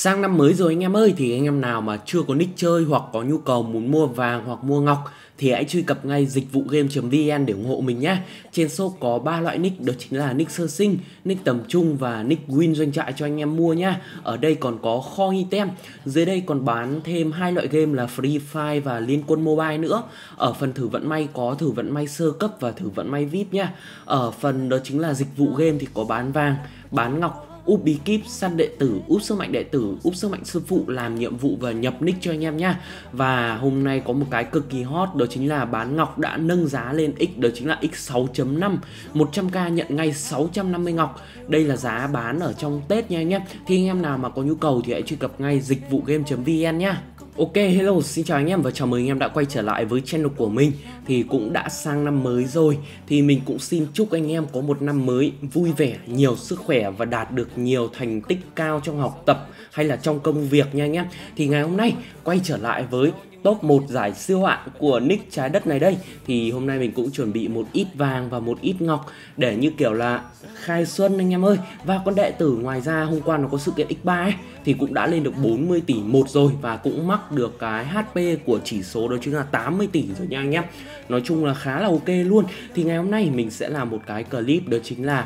Sang năm mới rồi anh em ơi, thì anh em nào mà chưa có nick chơi hoặc có nhu cầu muốn mua vàng hoặc mua ngọc thì hãy truy cập ngay dịch vụ game.vn để ủng hộ mình nhé. Trên shop có 3 loại nick, đó chính là nick sơ sinh, nick tầm trung và nick win doanh trại cho anh em mua nhá. Ở đây còn có kho item, dưới đây còn bán thêm 2 loại game là Free Fire và Liên Quân Mobile nữa. Ở phần thử vận may có thử vận may sơ cấp và thử vận may VIP nhá. Ở phần đó chính là dịch vụ game thì có bán vàng, bán ngọc, úp bí kíp, săn đệ tử, úp sức mạnh đệ tử, úp sức mạnh sư phụ, làm nhiệm vụ và nhập nick cho anh em nhá. Và hôm nay có một cái cực kỳ hot, đó chính là bán ngọc đã nâng giá lên x, đó chính là x 6.5, 100k nhận ngay 650 ngọc. Đây là giá bán ở trong Tết nha anh em. Thì anh em nào mà có nhu cầu thì hãy truy cập ngay dịch vụ game.vn nhá. Ok, hello, xin chào anh em và chào mừng anh em đã quay trở lại với channel của mình. Thì cũng đã sang năm mới rồi, thì mình cũng xin chúc anh em có một năm mới vui vẻ, nhiều sức khỏe và đạt được nhiều thành tích cao trong học tập hay là trong công việc nha anh em. Thì ngày hôm nay quay trở lại với top 1 giải siêu hạng của nick trái đất này đây. Thì hôm nay mình cũng chuẩn bị một ít vàng và một ít ngọc để như kiểu là khai xuân anh em ơi. Và con đệ tử ngoài ra hôm qua nó có sự kiện X3 ấy, thì cũng đã lên được 40 tỷ 1 rồi và cũng mắc được cái HP của chỉ số đó chính là 80 tỷ rồi nha anh em. Nói chung là khá là ok luôn. Thì ngày hôm nay mình sẽ làm một cái clip đó chính là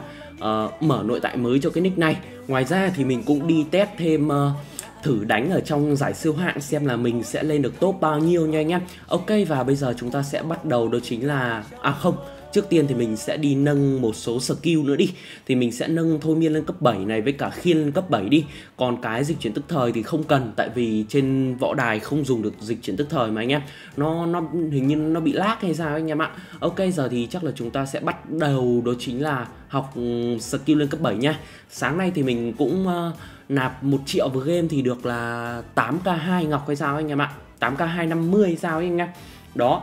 mở nội tại mới cho cái nick này. Ngoài ra thì mình cũng đi test thêm thử đánh ở trong giải siêu hạng xem là mình sẽ lên được top bao nhiêu nha anh em. Ok, và bây giờ chúng ta sẽ bắt đầu, đó chính là trước tiên thì mình sẽ đi nâng một số skill nữa đi. Thì mình sẽ nâng thôi miên lên cấp 7 này với cả khiên lên cấp 7 đi. Còn cái dịch chuyển tức thời thì không cần, tại vì trên võ đài không dùng được dịch chuyển tức thời mà anh em. Nó hình như nó bị lag hay sao anh em ạ. Ok, giờ thì chắc là chúng ta sẽ bắt đầu, đó chính là học skill lên cấp 7 nha. Sáng nay thì mình cũng nạp 1 triệu vào game thì được là 8k2 ngọc hay sao anh em ạ. 8k250 hay sao ấy anh em. Đó.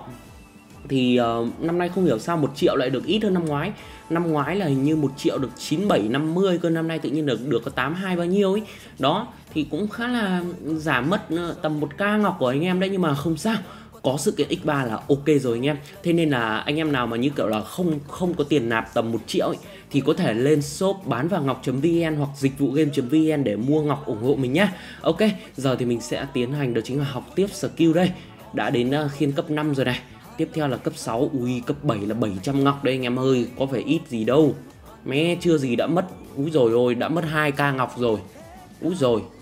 Thì năm nay không hiểu sao 1 triệu lại được ít hơn năm ngoái. Năm ngoái là hình như 1 triệu được 9750 cơ, năm nay tự nhiên được có 82 bao nhiêu ấy. Đó, thì cũng khá là giảm mất tầm 1k ngọc của anh em đấy, nhưng mà không sao. Có sự kiện X3 là ok rồi anh em. Thế nên là anh em nào mà như kiểu là không có tiền nạp tầm 1 triệu ấy, thì có thể lên shop bán vàng ngọc.vn hoặc dịch vụ game.vn để mua ngọc ủng hộ mình nhá. Ok, giờ thì mình sẽ tiến hành đó chính là học tiếp skill đây. Đã đến khiên cấp 5 rồi này. Tiếp theo là cấp 6, ui cấp 7 là 700 ngọc đây anh em ơi, có phải ít gì đâu. Mẹ chưa gì đã mất, úi rồi ôi, đã mất 2k ngọc rồi. Úi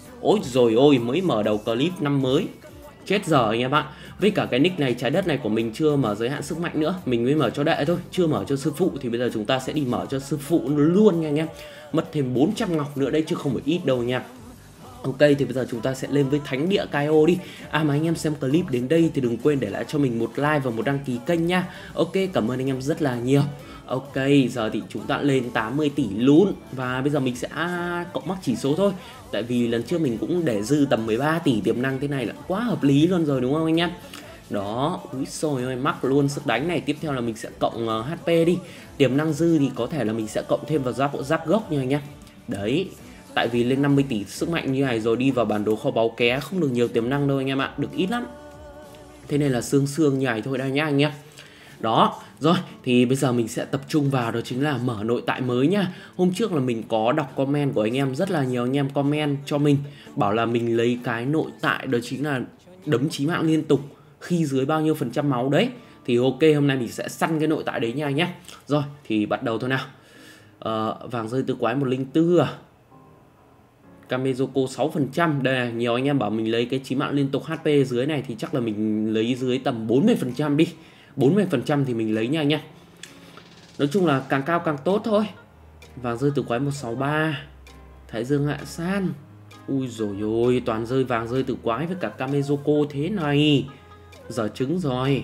rồi ôi, mới mở đầu clip năm mới. Chết giờ anh em ạ. Với cả cái nick này, trái đất này của mình chưa mở giới hạn sức mạnh nữa, mình mới mở cho đệ thôi, chưa mở cho sư phụ. Thì bây giờ chúng ta sẽ đi mở cho sư phụ luôn nha anh em. Mất thêm 400 ngọc nữa đấy chứ không phải ít đâu nha. Ok, thì bây giờ chúng ta sẽ lên với thánh địa KO đi. Mà anh em xem clip đến đây thì đừng quên để lại cho mình một like và một đăng ký kênh nha. Ok, cảm ơn anh em rất là nhiều. Ok, giờ thì chúng ta lên 80 tỷ luôn. Và bây giờ mình sẽ cộng mắc chỉ số thôi. Tại vì lần trước mình cũng để dư tầm 13 tỷ tiềm năng, thế này là quá hợp lý luôn rồi đúng không anh em. Đó, úi xôi ơi, mắc luôn sức đánh này. Tiếp theo là mình sẽ cộng HP đi. Tiềm năng dư thì có thể là mình sẽ cộng thêm vào giáp gốc nha anh em. Đấy. Tại vì lên 50 tỷ sức mạnh như này rồi đi vào bản đồ kho báu ké không được nhiều tiềm năng đâu anh em ạ, được ít lắm. Thế nên là xương như này thôi đây nhá anh em. Đó, rồi thì bây giờ mình sẽ tập trung vào đó chính là mở nội tại mới nhá. Hôm trước là mình có đọc comment của anh em, rất là nhiều anh em comment cho mình bảo là mình lấy cái nội tại đó chính là đấm chí mạng liên tục khi dưới bao nhiêu % máu đấy. Thì ok, hôm nay mình sẽ săn cái nội tại đấy nha anh nhé. Rồi, thì bắt đầu thôi nào. Vàng rơi từ quái 104 à. Kamezoko 6%. Đây này, nhiều anh em bảo mình lấy cái chí mạng liên tục HP dưới này thì chắc là mình lấy dưới tầm 40% đi. 40% thì mình lấy nha anh em. Nói chung là càng cao càng tốt thôi. Vàng rơi từ quái 163. Thái dương hạ san. Ui dồi ôi, toàn rơi vàng rơi từ quái với cả Kamezoko thế này. Giờ trứng rồi.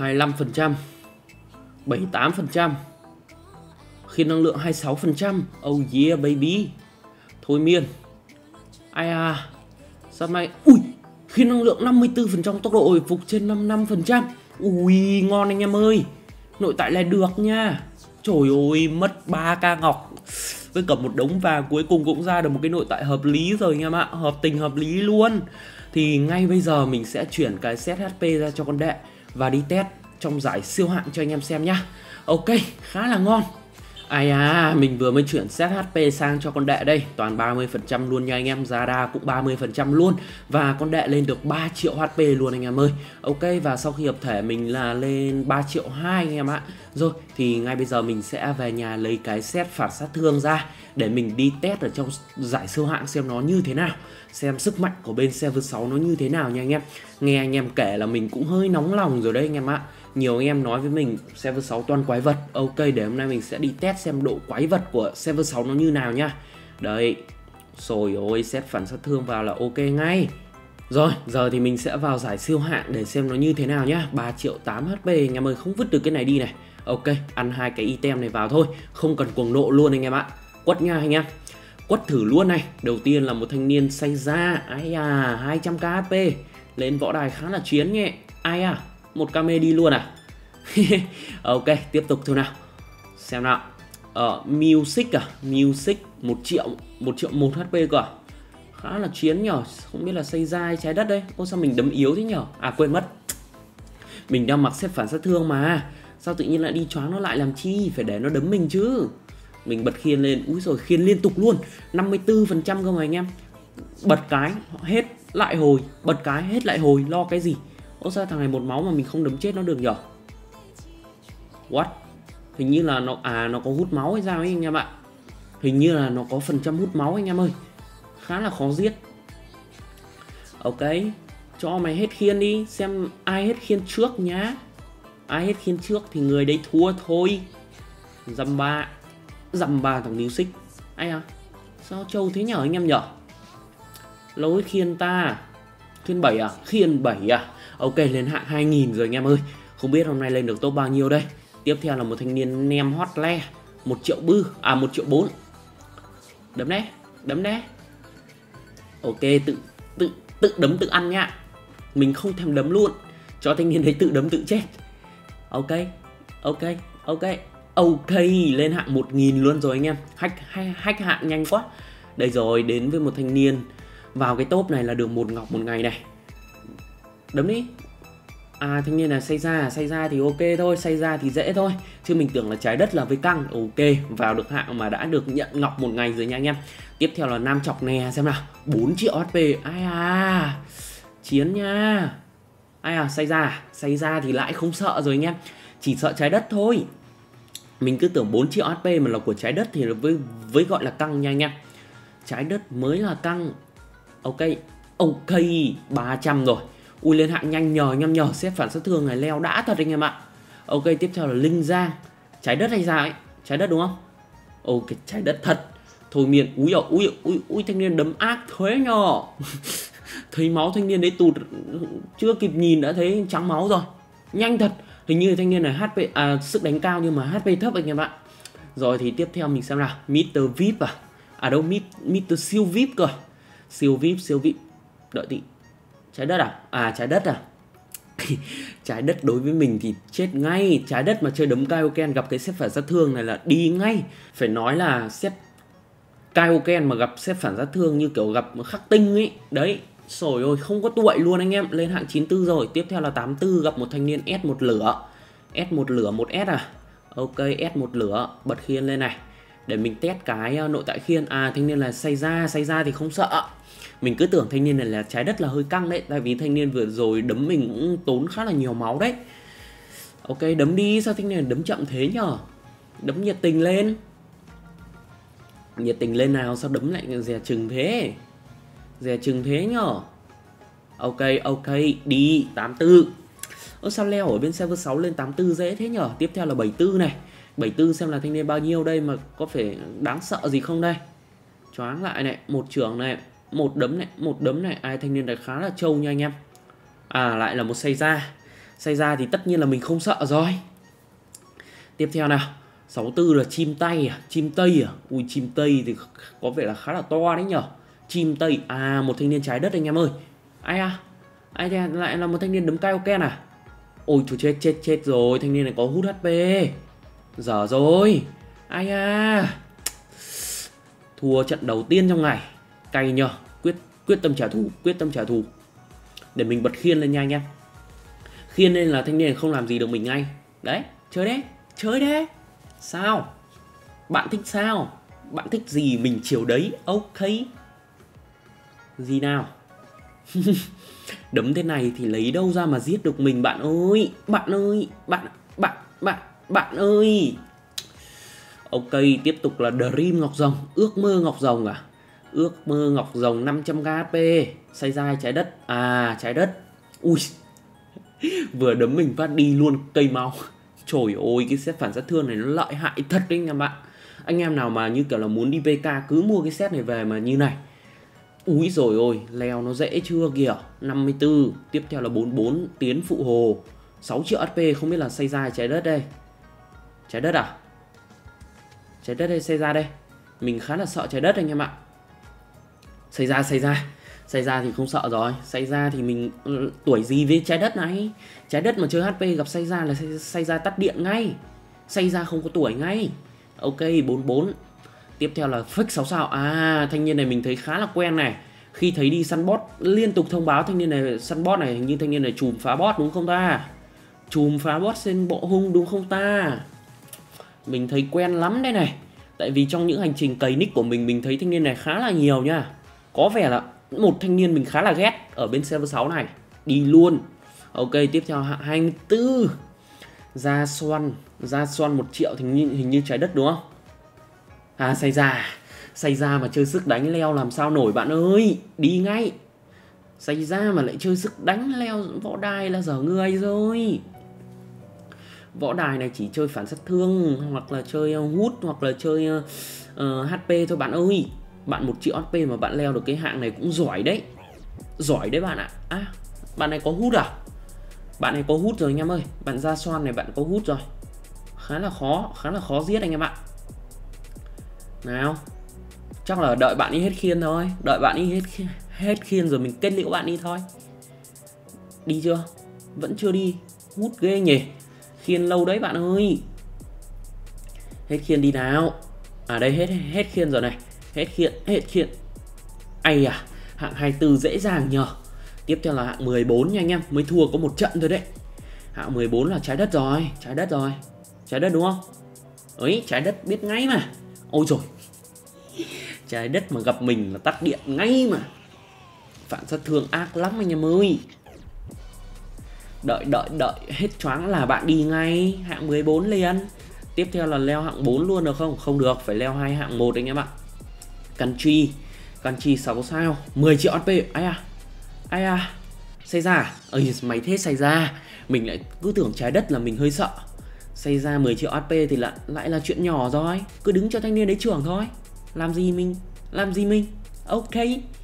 25%, 78%, khiên năng lượng 26%. Oh yeah baby. Thôi miên. Ai à, sao mày. Ui, khiên năng lượng 54%, tốc độ hồi phục trên 55%. Ui ngon anh em ơi. Nội tại là được nha. Trời ơi, mất 3k ngọc với cả một đống vàng, cuối cùng cũng ra được một cái nội tại hợp lý rồi anh em ạ. Hợp tình hợp lý luôn. Thì ngay bây giờ mình sẽ chuyển cái set HP ra cho con đệ và đi test trong giải siêu hạng cho anh em xem nhá. Ok, khá là ngon. Ai à, mình vừa mới chuyển set HP sang cho con đệ đây, toàn 30% luôn nha anh em, Zara cũng 30% luôn. Và con đệ lên được 3 triệu HP luôn anh em ơi. Ok, và sau khi hợp thể mình là lên 3 triệu 2 anh em ạ. Rồi, thì ngay bây giờ mình sẽ về nhà lấy cái set phản sát thương ra để mình đi test ở trong giải siêu hạng xem nó như thế nào. Xem sức mạnh của bên Server 6 nó như thế nào nha anh em. Nghe anh em kể là mình cũng hơi nóng lòng rồi đấy anh em ạ. Nhiều anh em nói với mình Server 6 toàn quái vật. Ok, để hôm nay mình sẽ đi test xem độ quái vật của Server 6 nó như nào nhá. Đấy. Rồi ôi, set phản sát thương vào là ok ngay. Rồi, giờ thì mình sẽ vào giải siêu hạng để xem nó như thế nào nhá. 3 triệu 8 HP anh em ơi, không vứt được cái này đi này. Ok, ăn hai cái item này vào thôi, không cần cuồng nộ luôn anh em ạ. Quất nha anh em. Quất thử luôn này. Đầu tiên là một thanh niên say ra. Ai à, 200k HP. Lên võ đài khá là chiến nhẹ. Ai à, một kame đi luôn à. Ok, tiếp tục thôi nào. Xem nào. Music à, Music 1 triệu 1 HP cơ. Khá là chiến nhở. Không biết là xây ra hay trái đất đây. Ô sao mình đấm yếu thế nhở. À quên mất, mình đang mặc set phản sát thương mà. Sao tự nhiên lại đi choáng nó lại làm chi. Phải để nó đấm mình chứ. Mình bật khiên lên. Úi rồi, khiên liên tục luôn, 54% cơ mà anh em. Bật cái hết lại hồi, bật cái hết lại hồi, lo cái gì. Ô sao thằng này một máu mà mình không đấm chết nó được nhở. What? Hình như là nó có hút máu hay sao ấy anh em ạ. Hình như là nó có phần trăm hút máu anh em ơi. Khá là khó giết. Ok, cho mày hết khiên đi. Xem ai hết khiên trước nhá. Ai hết khiên trước thì người đấy thua thôi. Dăm ba thằng Music. Ai à, sao trâu thế nhở anh em nhở. Lối khiên ta. Khiên 7 à? Khiên 7 à? Ok, lên hạng 2000 rồi anh em ơi. Không biết hôm nay lên được top bao nhiêu đây. Tiếp theo là một thanh niên nem hot le 1 triệu bư. À 1 triệu 4. Đấm đấy, đấm đấy. Ok, tự đấm tự ăn nha. Mình không thèm đấm luôn. Cho thanh niên đấy tự đấm tự chết. Ok, lên hạng 1000 luôn rồi anh em. Hack hạng nhanh quá. Đây rồi, đến với một thanh niên. Vào cái top này là được 1 ngọc một ngày này. Đấm đi. À thanh niên là say ra thì ok thôi, say ra thì dễ thôi. Chứ mình tưởng là trái đất là với căng. Ok, vào được hạng mà đã được nhận ngọc một ngày rồi nha anh em. Tiếp theo là nam chọc nè, xem nào. 4 triệu HP. Ai à, chiến nha. Ai à, say ra thì lại không sợ rồi anh em. Chỉ sợ trái đất thôi. Mình cứ tưởng 4 triệu HP mà là của trái đất thì với gọi là căng nha anh em. Trái đất mới là căng. Ok, 300 rồi. Ui lên hạng nhanh nhờ anh em nhờ. Xếp phản sát thương này leo đã thật anh em ạ. Ok, tiếp theo là Linh Giang. Trái đất hay sao ấy? Trái đất đúng không? Ok, trái đất thật. Thôi miền. Ui thanh niên đấm ác thế nhờ. Thấy máu thanh niên đấy tụt. Chưa kịp nhìn đã thấy trắng máu rồi. Nhanh thật. Hình như thanh niên này HP sức đánh cao nhưng mà HP thấp anh em ạ. Rồi thì tiếp theo mình xem nào. Mr. VIP à? À đâu, Mr. siêu VIP cơ. Siêu VIP. Đợi tí. Trái đất à? À trái đất à? Trái đất đối với mình thì chết ngay. Trái đất mà chơi đấm Kaioken gặp cái xếp phản sát thương này là đi ngay. Phải nói là xếp Kaioken mà gặp xếp phản sát thương như kiểu gặp khắc tinh ấy. Đấy, sổi ôi không có tuổi luôn anh em. Lên hạng 94 rồi. Tiếp theo là 84 gặp một thanh niên S1 lửa. S1 lửa 1S à? Ok, S1 lửa. Bật khiên lên này để mình test cái nội tại khiên. À thanh niên là say ra thì không sợ. Mình cứ tưởng thanh niên này là trái đất là hơi căng đấy. Tại vì thanh niên vừa rồi đấm mình cũng tốn khá là nhiều máu đấy. Ok, đấm đi. Sao thanh niên này đấm chậm thế nhở? Đấm nhiệt tình lên. Nhiệt tình lên nào. Sao đấm lại dè chừng thế? Dè chừng thế nhở? Ok, đi. 84. Ơ sao leo ở bên server 6 lên 84 dễ thế nhở? Tiếp theo là 74 này. 74 xem là thanh niên bao nhiêu đây mà có phải đáng sợ gì không đây? Choáng lại này, một trưởng này, một đấm này. Ai thanh niên này khá là trâu nha anh em. À lại là một say ra. Xây ra thì tất nhiên là mình không sợ rồi. Tiếp theo nào, 64 là chim tay à, chim tây à. Ui chim tây thì có vẻ là khá là to đấy nhở. Chim tây, à một thanh niên trái đất anh em ơi. Ai à, ai đây lại là một thanh niên đấm Kaioken à. Ôi trời chết rồi, thanh niên này có hút HP. Dở rồi. Ai à, thua trận đầu tiên trong ngày. Cay nhờ, quyết tâm trả thù. Để mình bật khiên lên nha anh em. Khiên lên là thanh niên không làm gì được mình ngay. Đấy, chơi đấy. Sao? Bạn thích sao? Bạn thích gì mình chiều đấy. Ok. Gì nào? Đấm thế này thì lấy đâu ra mà giết được mình bạn ơi. Bạn ơi. Ok, tiếp tục là Dream Ngọc Rồng. Ước mơ Ngọc Rồng à? Ước mơ Ngọc Rồng 500k HP. Xây ra trái đất. À trái đất. Ui, vừa đấm mình phát đi luôn cây máu. Trời ơi, cái set phản sát thương này nó lợi hại thật đấy nha bạn. Anh em nào mà như kiểu là muốn đi PK cứ mua cái set này về mà như này. Úi rồi ôi, leo nó dễ chưa kìa. 54, tiếp theo là 44 tiến phụ hồ. 6 triệu HP, không biết là xây ra trái đất đây. Trái đất à? Trái đất hay xây ra đây? Mình khá là sợ trái đất anh em ạ. Xây ra thì không sợ rồi. Xây ra thì mình tuổi gì với trái đất này. Trái đất mà chơi HP gặp xây ra là xây ra tắt điện ngay. Xây ra không có tuổi ngay. Ok, 44. Tiếp theo là fake 6 sao. À, thanh niên này mình thấy khá là quen này. Khi thấy đi săn boss liên tục thông báo thanh niên này săn boss này. Hình như thanh niên này chùm phá boss đúng không ta? Chùm phá boss trên bộ hung đúng không ta? Mình thấy quen lắm đây này. Tại vì trong những hành trình cày nick của mình thấy thanh niên này khá là nhiều nha. Có vẻ là một thanh niên mình khá là ghét ở bên server 6 này. Đi luôn. Ok, tiếp theo hạng 24. Gia Xoan 1 triệu thì hình như trái đất đúng không? À xây ra mà chơi sức đánh leo làm sao nổi bạn ơi. Đi ngay. Xây ra mà lại chơi sức đánh leo võ đài là dở người rồi. Võ đài này chỉ chơi phản sát thương hoặc là chơi hút hoặc là chơi HP thôi bạn ơi. Bạn 1 triệu HP mà bạn leo được cái hạng này cũng giỏi đấy. Giỏi đấy bạn ạ. À, bạn này có hút à? Bạn này có hút rồi anh em ơi. Bạn Gia Xoan này bạn có hút rồi. Khá là khó giết anh em ạ. Nào. Chắc là đợi bạn ấy hết khiên thôi. Đợi bạn ấy hết khiên rồi mình kết liễu bạn ấy thôi. Đi chưa? Vẫn chưa đi. Hút ghê nhỉ. Khiên lâu đấy bạn ơi. Hết khiên đi nào. À đây hết khiên rồi này. Hết khiên. Ai à, hạng 24 dễ dàng nhờ. Tiếp theo là hạng 14 nha anh em. Mới thua có một trận thôi đấy. Hạng 14 là trái đất rồi. Trái đất đúng không? Ấy, trái đất biết ngay mà. Ôi rồi. Trái đất mà gặp mình là tắt điện ngay mà. Phản sát thương ác lắm anh em ơi. Đợi hết choáng là bạn đi ngay. Hạng 14 liền. Tiếp theo là leo hạng 4 luôn được không? Không được, phải leo 2 hạng 1 anh em ạ. Country 6 sao 10 triệu HP. Ai à. Xây ra. Ơi mày thế xây ra. Mình lại cứ tưởng trái đất là mình hơi sợ. Xây ra 10 triệu HP thì lại là chuyện nhỏ rồi. Cứ đứng cho thanh niên đấy trưởng thôi. Làm gì mình? Ok.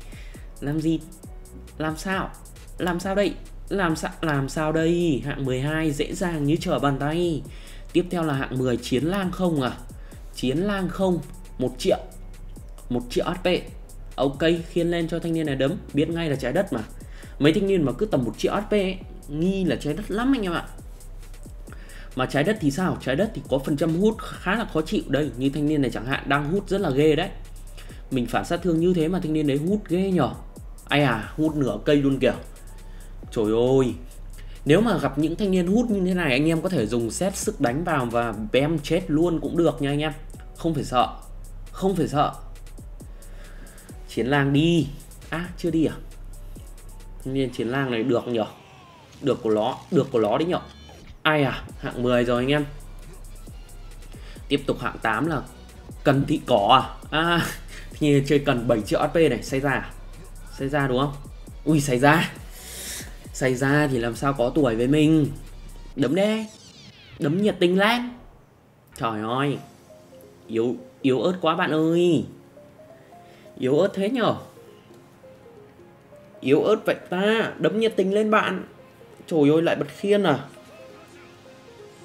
Làm sao đây? Làm sao đây? Hạng 12 dễ dàng như trở bàn tay. Tiếp theo là hạng 10 chiến lang không à? Chiến lang không 1 triệu 1 triệu HP. Ok, khiên lên cho thanh niên này đấm. Biết ngay là trái đất mà. Mấy thanh niên mà cứ tầm 1 triệu HP ấy, nghi là trái đất lắm anh em ạ. Mà trái đất thì sao? Trái đất thì có phần trăm hút khá là khó chịu. Đây, như thanh niên này chẳng hạn đang hút rất là ghê đấy. Mình phản sát thương như thế mà thanh niên đấy hút ghê nhở. Ai à, hút nửa cây luôn kìa. Trời ơi. Nếu mà gặp những thanh niên hút như thế này, anh em có thể dùng set sức đánh vào và bem chết luôn cũng được nha anh em. Không phải sợ. Chiến lang đi. À, chưa đi à? Thanh niên chiến lang này được nhở. Được của nó đấy nhở. Ai à, hạng 10 rồi anh em. Tiếp tục hạng 8 là Cần Thị Cỏ à? À, thì chơi cần 7 triệu HP này. Xây ra đúng không? Ui xây ra thì làm sao có tuổi với mình. Đấm đi. Đấm nhiệt tình lên. Trời ơi. Yếu ớt quá bạn ơi. Yếu ớt thế nhở. Yếu ớt vậy ta. Đấm nhiệt tình lên bạn. Trời ơi lại bật khiên à.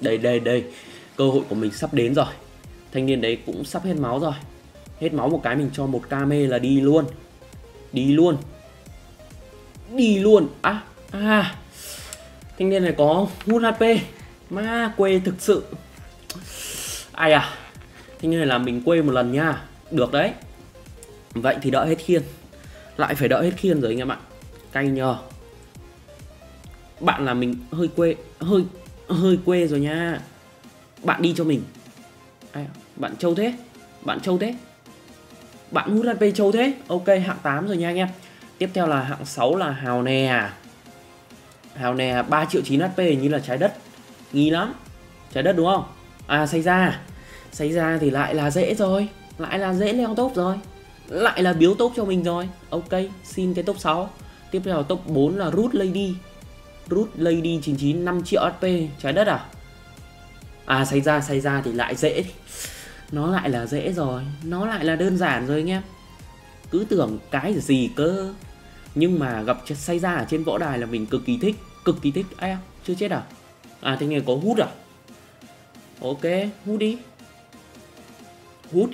Đây, cơ hội của mình sắp đến rồi. Thanh niên đấy cũng sắp hết máu rồi. Hết máu một cái mình cho một kame là đi luôn. Đi luôn. Thanh niên này có hút HP. Ma quê thực sự. Ai à, thanh niên này làm mình quê một lần nha. Được đấy. Vậy thì đợi hết khiên. Lại phải đợi hết khiên rồi anh em ạ. Cay nhờ. Bạn là mình hơi quê, hơi quê rồi nha. Bạn đi cho mình. Ai à, bạn trâu thế. Bạn hút HP trâu thế. Ok, hạng 8 rồi nha anh em. Tiếp theo là hạng 6 là Hào Nè. Hào Nè 3 triệu 9 HP như là trái đất. Nghi lắm. Trái đất đúng không? Xây ra thì lại là dễ rồi. Lại là dễ leo top rồi. Lại là biếu top cho mình rồi. Ok, xin cái top 6. Tiếp theo là top 4 là Root Lady. Root Lady 99 5 triệu HP. Trái đất à? Xây ra thì lại dễ. Nó lại là dễ rồi. Nó lại là đơn giản rồi anh em. Cứ tưởng cái gì cơ. Nhưng mà gặp xây ra ở trên võ đài là mình cực kỳ thích. Ai chưa chết à? Thế này có hút à? Ok, hút đi. Hút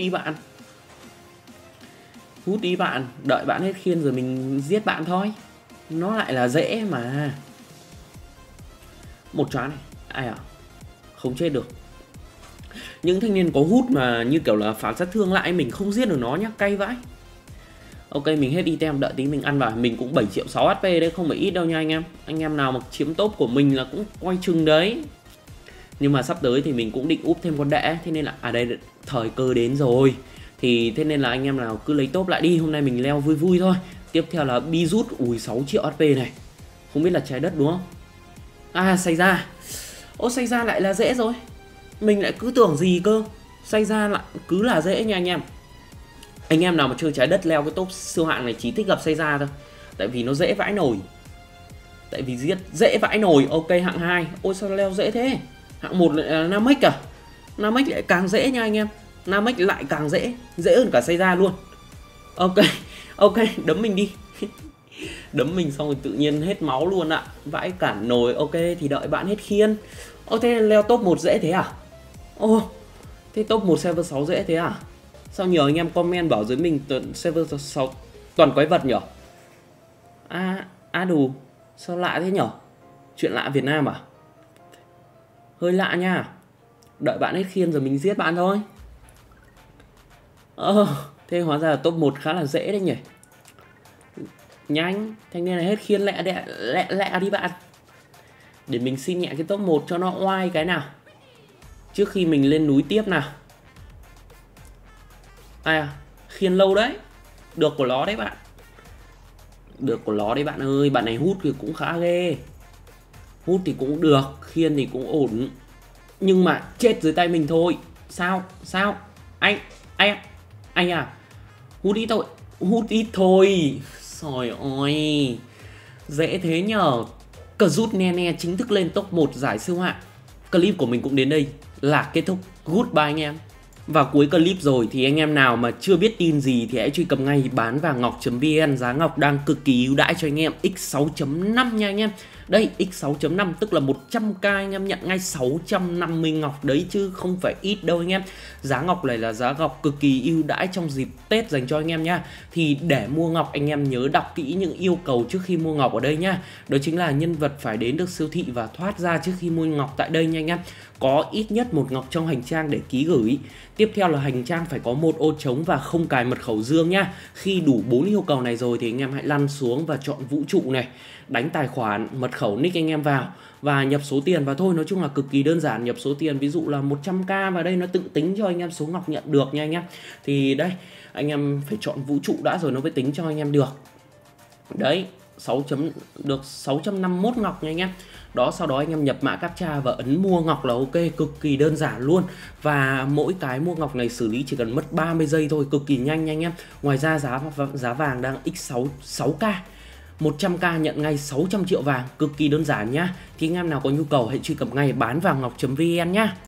đi bạn. Đợi bạn hết khiên rồi mình giết bạn thôi. Nó lại là dễ mà. Một choáng này. Ai à? Không chết được. Những thanh niên có hút mà như kiểu là phản sát thương lại mình không giết được nó nhá, cay vãi. Ok, mình hết item, đợi tí mình ăn vào. Mình cũng 7 triệu 6 HP đấy, không phải ít đâu nha anh em. Anh em nào mà chiếm top của mình là cũng coi chừng đấy. Nhưng mà sắp tới thì mình cũng định úp thêm con đẻ. Thế nên là đây thời cơ đến rồi. Thì thế nên là anh em nào cứ lấy top lại đi. Hôm nay mình leo vui vui thôi. Tiếp theo là Bizut. Ui 6 triệu HP này. Không biết là trái đất đúng không? Xây ra. Xây ra lại là dễ rồi. Mình lại cứ tưởng gì cơ. Xây ra lại cứ là dễ nha anh em. Anh em nào mà chơi trái đất leo cái top siêu hạng này chỉ thích gặp xây ra thôi. Tại vì nó dễ vãi nồi. Dễ vãi nồi. Ok, hạng 2. Ôi sao leo dễ thế. Hạng 1 là Namek à? Namek lại càng dễ nha anh em. Namek lại càng dễ. Dễ hơn cả xây ra luôn. Ok, đấm mình đi. Đấm mình xong rồi tự nhiên hết máu luôn ạ. Vãi cản nồi. Ok, thì đợi bạn hết khiên. Thế leo top 1 dễ thế à? Thế top 1 server 6 dễ thế à? Sao nhiều anh em comment bảo dưới mình server 6 toàn quái vật nhở? Đủ. Sao lạ thế nhở? Chuyện lạ Việt Nam à? Hơi lạ nha. Đợi bạn hết khiên rồi mình giết bạn thôi. Thế hóa ra là top 1 khá là dễ đấy nhỉ. Nhanh, thanh niên này hết khiên lẹ đi bạn. Để mình xin nhẹ cái top 1 cho nó oai cái nào. Trước khi mình lên núi tiếp nào. Khiên lâu đấy. Được của nó đấy bạn. Ơi. Bạn này hút thì cũng khá ghê. Hút thì cũng được. Khiên thì cũng ổn. Nhưng mà chết dưới tay mình thôi. Sao? Anh à? Hút ít thôi. Trời ơi. Dễ thế nhờ. Cazut Nene chính thức lên top 1 giải siêu hạng. Clip của mình cũng đến đây là kết thúc. Goodbye anh em. Và cuối clip rồi thì anh em nào mà chưa biết tin gì thì hãy truy cập ngay bán vàng ngọc.vn. Giá ngọc đang cực kỳ ưu đãi cho anh em. X6.5 nha anh em. Đây X6.5 tức là 100k anh em nhận ngay 650 ngọc đấy chứ không phải ít đâu anh em. Giá ngọc này là giá ngọc cực kỳ ưu đãi trong dịp Tết dành cho anh em nha. Thì để mua ngọc anh em nhớ đọc kỹ những yêu cầu trước khi mua ngọc ở đây nha. Đó chính là nhân vật phải đến được siêu thị và thoát ra trước khi mua ngọc tại đây nha anh em. Có ít nhất một ngọc trong hành trang để ký gửi. Tiếp theo là hành trang phải có một ô trống và không cài mật khẩu dương nha. Khi đủ 4 yêu cầu này rồi thì anh em hãy lăn xuống và chọn vũ trụ này, đánh tài khoản, mật khẩu, nick anh em vào và nhập số tiền vào thôi. Nói chung là cực kỳ đơn giản. Nhập số tiền ví dụ là 100k vào đây, nó tự tính cho anh em số ngọc nhận được nha anh em. Thì đây, anh em phải chọn vũ trụ đã rồi nó mới tính cho anh em được. Đấy, được 651 ngọc nha anh em. Đó, sau đó anh em nhập mã captcha và ấn mua ngọc là ok, cực kỳ đơn giản luôn. Và mỗi cái mua ngọc này xử lý chỉ cần mất 30 giây thôi, cực kỳ nhanh nha anh em. Ngoài ra giá vàng đang X6 6k. 100k nhận ngay 600 triệu vàng, cực kỳ đơn giản nhá. Thì anh em nào có nhu cầu hãy truy cập ngay bán vàng ngọc.vn nhá.